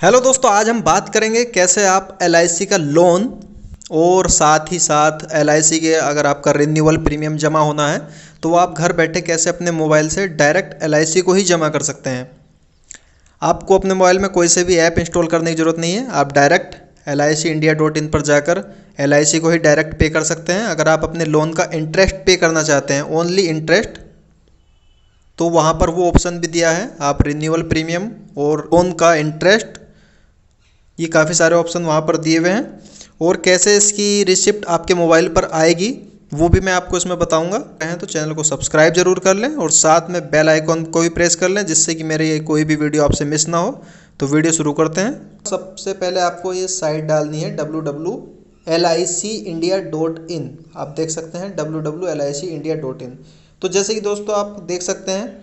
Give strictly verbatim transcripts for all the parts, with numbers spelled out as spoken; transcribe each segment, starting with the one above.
Hello दोस्तों, आज हम बात करेंगे कैसे आप एल आई सी का लोन और साथ ही साथ एल आई सी के अगर आपका रिन्यूअल प्रीमियम जमा होना है तो वो आप घर बैठे कैसे अपने मोबाइल से डायरेक्ट एल आई सी को ही जमा कर सकते हैं। आपको अपने मोबाइल में कोई से भी ऐप इंस्टॉल करने की ज़रूरत नहीं है। आप direct L I C India dot in पर जाकर एल आई सी को ही डायरेक्ट पे कर सकते हैं। अगर आप अपने लोन का इंटरेस्ट पे करना चाहते हैं, ओनली इंटरेस्ट, तो वहाँ पर वो ऑप्शन भी दिया है। आप रिन्यूअल प्रीमियम और लोन का इंटरेस्ट, ये काफ़ी सारे ऑप्शन वहाँ पर दिए हुए हैं। और कैसे इसकी रिसिप्ट आपके मोबाइल पर आएगी वो भी मैं आपको इसमें बताऊंगा। कहें तो चैनल को सब्सक्राइब जरूर कर लें और साथ में बेल आइकॉन को भी प्रेस कर लें, जिससे कि मेरे ये कोई भी वीडियो आपसे मिस ना हो। तो वीडियो शुरू करते हैं। सबसे पहले आपको ये साइट डालनी है W W L I C India dot in. आप देख सकते हैं W W L I C India dot in. तो जैसे कि दोस्तों आप देख सकते हैं,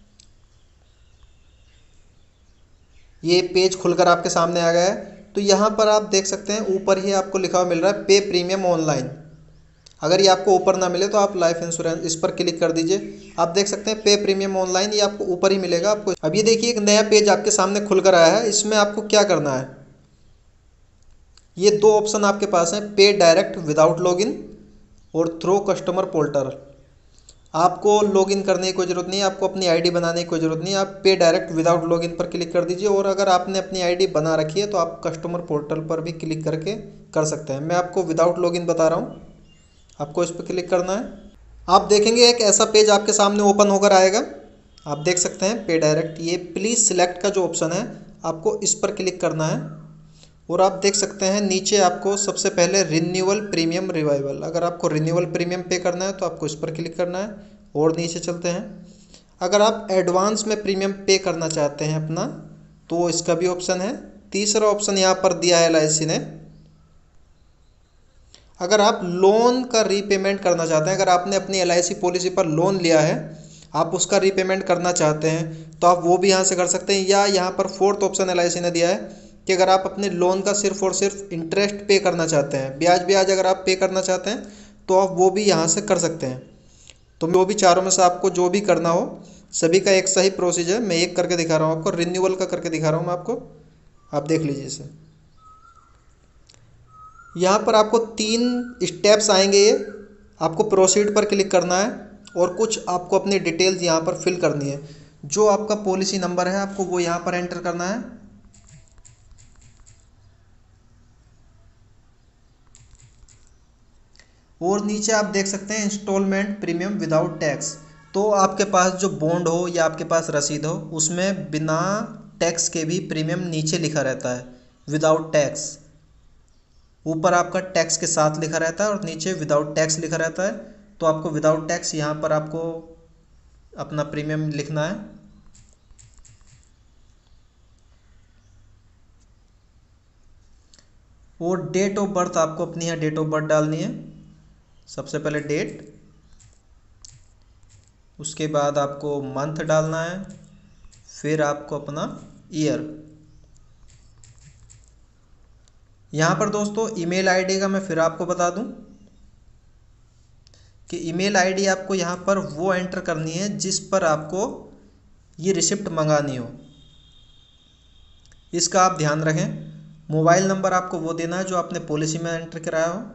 ये पेज खुलकर आपके सामने आ गया है। तो यहाँ पर आप देख सकते हैं ऊपर ही आपको लिखा हुआ मिल रहा है पे प्रीमियम ऑनलाइन। अगर ये आपको ऊपर ना मिले तो आप लाइफ इंश्योरेंस इस पर क्लिक कर दीजिए। आप देख सकते हैं पे प्रीमियम ऑनलाइन, ये आपको ऊपर ही मिलेगा। आपको अब ये देखिए एक नया पेज आपके सामने खुलकर आया है। इसमें आपको क्या करना है, ये दो ऑप्शन आपके पास हैं, पे डायरेक्ट विदाउट लॉगिन और थ्रो कस्टमर पोर्टल। आपको लॉगिन करने की कोई ज़रूरत नहीं है, आपको अपनी आईडी बनाने की कोई ज़रूरत नहीं है। आप पे डायरेक्ट विदाउट लॉगिन पर क्लिक कर दीजिए। और अगर आपने अपनी आईडी बना रखी है तो आप कस्टमर पोर्टल पर भी क्लिक करके कर सकते हैं। मैं आपको विदाउट लॉगिन बता रहा हूँ, आपको इस पर क्लिक करना है। आप देखेंगे एक ऐसा पेज आपके सामने ओपन होकर आएगा। आप देख सकते हैं पे डायरेक्ट, ये प्लीज़ सिलेक्ट का जो ऑप्शन है आपको इस पर क्लिक करना है। और आप देख सकते हैं नीचे आपको सबसे पहले रिन्यूअल प्रीमियम रिवाइवल, अगर आपको रिन्यूअल प्रीमियम पे करना है तो आपको इस पर क्लिक करना है। और नीचे चलते हैं, अगर आप एडवांस में प्रीमियम पे करना चाहते हैं अपना, तो इसका भी ऑप्शन है। तीसरा ऑप्शन यहाँ पर दिया है एल आई सी ने, अगर आप लोन का रीपेमेंट करना चाहते हैं, अगर आपने अपनी एल आई सी पॉलिसी पर लोन लिया है, आप उसका रीपेमेंट करना चाहते हैं तो आप वो भी यहाँ से कर सकते हैं। या यहाँ पर fourth option L I C ने दिया है कि अगर आप अपने लोन का सिर्फ और सिर्फ इंटरेस्ट पे करना चाहते हैं, ब्याज ब्याज अगर आप पे करना चाहते हैं तो आप वो भी यहाँ से कर सकते हैं। तो वो भी चारों में से आपको जो भी करना हो, सभी का एक सही प्रोसीजर। मैं एक करके दिखा रहा हूँ आपको, रिन्यूअल का करके दिखा रहा हूँ मैं आपको, आप देख लीजिए इसे। यहाँ पर आपको तीन स्टेप्स आएंगे, ये आपको प्रोसीड पर क्लिक करना है और कुछ आपको अपनी डिटेल्स यहाँ पर फिल करनी है। जो आपका पॉलिसी नंबर है आपको वो यहाँ पर एंटर करना है। और नीचे आप देख सकते हैं इंस्टॉलमेंट प्रीमियम विदाउट टैक्स। तो आपके पास जो बॉन्ड हो या आपके पास रसीद हो, उसमें बिना टैक्स के भी प्रीमियम नीचे लिखा रहता है विदाउट टैक्स। ऊपर आपका टैक्स के साथ लिखा रहता है और नीचे विदाउट टैक्स लिखा रहता है। तो आपको विदाउट टैक्स यहाँ पर आपको अपना प्रीमियम लिखना है। और डेट ऑफ बर्थ आपको अपनी यहाँ डेट ऑफ बर्थ डालनी है। सबसे पहले डेट, उसके बाद आपको मंथ डालना है, फिर आपको अपना ईयर। यहाँ पर दोस्तों ईमेल आईडी का मैं फिर आपको बता दूं कि ईमेल आईडी आपको यहाँ पर वो एंटर करनी है जिस पर आपको ये रिसिप्ट मंगानी हो, इसका आप ध्यान रखें। मोबाइल नंबर आपको वो देना है जो आपने पॉलिसी में एंटर कराया हो।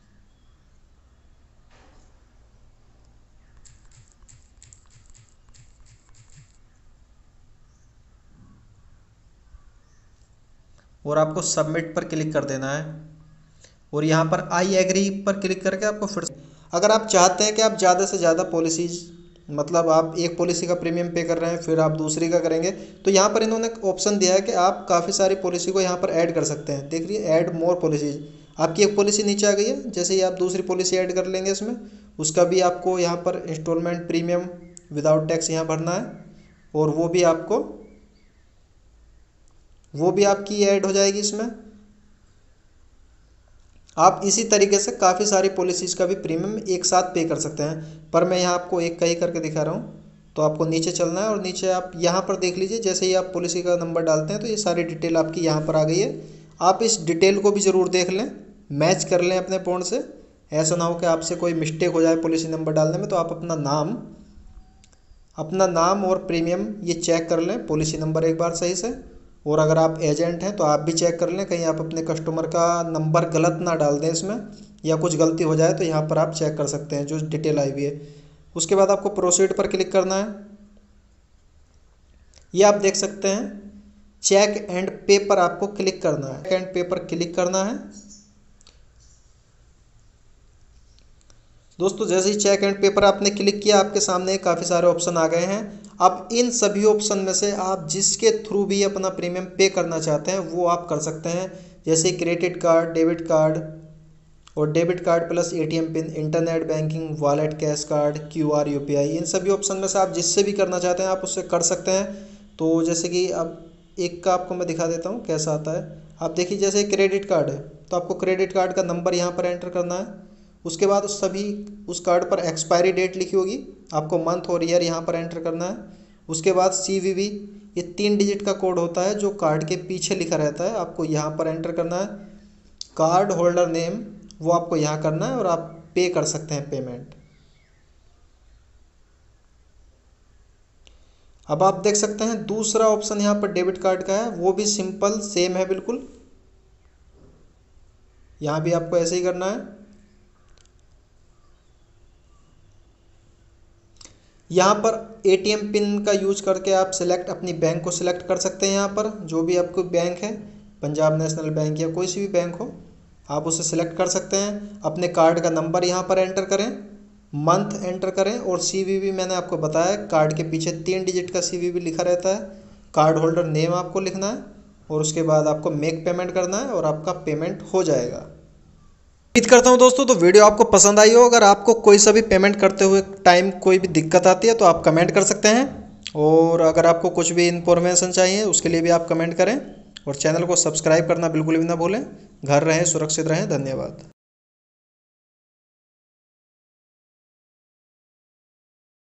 और आपको सबमिट पर क्लिक कर देना है। और यहाँ पर आई एग्री पर क्लिक करके आपको फिर, अगर आप चाहते हैं कि आप ज़्यादा से ज़्यादा पॉलिसीज, मतलब आप एक पॉलिसी का प्रीमियम पे कर रहे हैं फिर आप दूसरी का करेंगे, तो यहाँ पर इन्होंने ऑप्शन दिया है कि आप काफ़ी सारी पॉलिसी को यहाँ पर ऐड कर सकते हैं। देख लीजिए ऐड मोर पॉलिसीज, आपकी एक पॉलिसी नीचे आ गई है, जैसे ही आप दूसरी पॉलिसी ऐड कर लेंगे इसमें, उसका भी आपको यहाँ पर इंस्टॉलमेंट प्रीमियम विदाउट टैक्स यहाँ भरना है। और वो भी आपको वो भी आपकी ऐड हो जाएगी इसमें। आप इसी तरीके से काफ़ी सारी पॉलिसीज का भी प्रीमियम एक साथ पे कर सकते हैं, पर मैं यहाँ आपको एक का ही करके दिखा रहा हूँ। तो आपको नीचे चलना है और नीचे आप यहाँ पर देख लीजिए, जैसे ही आप पॉलिसी का नंबर डालते हैं तो ये सारी डिटेल आपकी यहाँ पर आ गई है। आप इस डिटेल को भी ज़रूर देख लें, मैच कर लें अपने बॉन्ड से। ऐसा ना हो कि आपसे कोई मिस्टेक हो जाए पॉलिसी नंबर डालने में। तो आप अपना नाम अपना नाम और प्रीमियम ये चेक कर लें, पॉलिसी नंबर एक बार सही से। और अगर आप एजेंट हैं तो आप भी चेक कर लें, कहीं आप अपने कस्टमर का नंबर गलत ना डाल दें इसमें, या कुछ गलती हो जाए तो यहाँ पर आप चेक कर सकते हैं जो डिटेल आई हुई है। उसके बाद आपको प्रोसीड पर क्लिक करना है। ये आप देख सकते हैं चेक एंड पे पर आपको क्लिक करना है, चेक एंड पे पर क्लिक करना है। दोस्तों जैसे ही चेक एंड पे पर आपने क्लिक किया, आपके सामने काफ़ी सारे ऑप्शन आ गए हैं। अब इन सभी ऑप्शन में से आप जिसके थ्रू भी अपना प्रीमियम पे करना चाहते हैं वो आप कर सकते हैं, जैसे क्रेडिट कार्ड, डेबिट कार्ड और debit card plus ATM pin, internet banking, wallet, cash card, QR, UPI. इन सभी ऑप्शन में से आप जिससे भी करना चाहते हैं आप उससे कर सकते हैं। तो जैसे कि अब एक का आपको मैं दिखा देता हूँ कैसा आता है। आप देखिए जैसे क्रेडिट कार्ड है तो आपको क्रेडिट कार्ड का नंबर यहाँ पर एंटर करना है। उसके बाद उस सभी उस कार्ड पर एक्सपायरी डेट लिखी होगी, आपको मंथ और ईयर यहाँ पर एंटर करना है। उसके बाद सी वी वी, ये तीन डिजिट का कोड होता है जो कार्ड के पीछे लिखा रहता है, आपको यहाँ पर एंटर करना है। कार्ड होल्डर नेम वो आपको यहाँ करना है और आप पे कर सकते हैं पेमेंट। अब आप देख सकते हैं दूसरा ऑप्शन यहाँ पर डेबिट कार्ड का है, वो भी सिंपल सेम है बिल्कुल। यहाँ भी आपको ऐसे ही करना है। यहाँ पर एटीएम पिन का यूज करके आप सिलेक्ट अपनी बैंक को सिलेक्ट कर सकते हैं। यहाँ पर जो भी आपको बैंक है, पंजाब नेशनल बैंक या कोई सी भी बैंक हो, आप उसे सिलेक्ट कर सकते हैं। अपने कार्ड का नंबर यहाँ पर एंटर करें, मंथ एंटर करें और सीवीवी मैंने आपको बताया कार्ड के पीछे तीन डिजिट का सीवीवी लिखा रहता है। कार्ड होल्डर नेम आपको लिखना है और उसके बाद आपको मेक पेमेंट करना है और आपका पेमेंट हो जाएगा। उम्मीद करता हूँ दोस्तों तो वीडियो आपको पसंद आई हो। अगर आपको कोई सा भी पेमेंट करते हुए टाइम कोई भी दिक्कत आती है तो आप कमेंट कर सकते हैं, और अगर आपको कुछ भी इन्फॉर्मेशन चाहिए उसके लिए भी आप कमेंट करें, और चैनल को सब्सक्राइब करना बिल्कुल भी ना भूलें। घर रहें, सुरक्षित रहें। धन्यवाद।